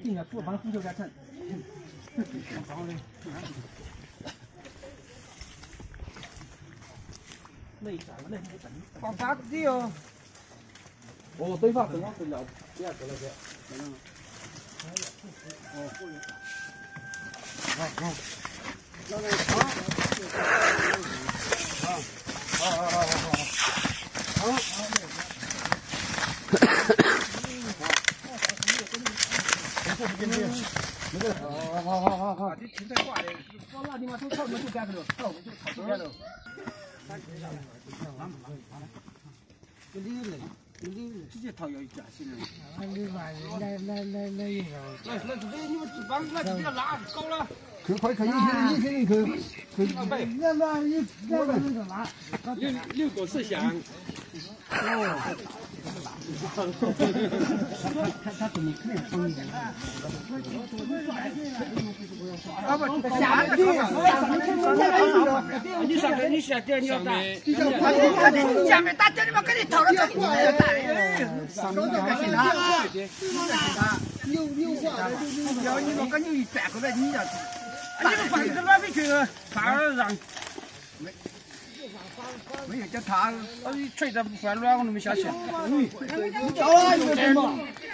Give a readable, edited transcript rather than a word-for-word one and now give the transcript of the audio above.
定要做完不就该挣。累啥了？累不等。放八个地哦。哦，对吧？等我睡了，第二个了这。哦，过来。好。那个好，这芹菜挂的，放那地方都靠我们就干了，靠我们就炒出来了。直接掏要一家去了。那用了。那你们把那直接拉高了。可以，那六个是响。哦。他怎么看风的？啊不，下地，你上面你下点你要打，下面打点你们给你掏了这里要打的，上面干其他，牛化的，要你们跟牛一转过来你要，你们放这个哪边去？放让。没有叫他，吹着不放卵，我都没下去。有啊，有什么？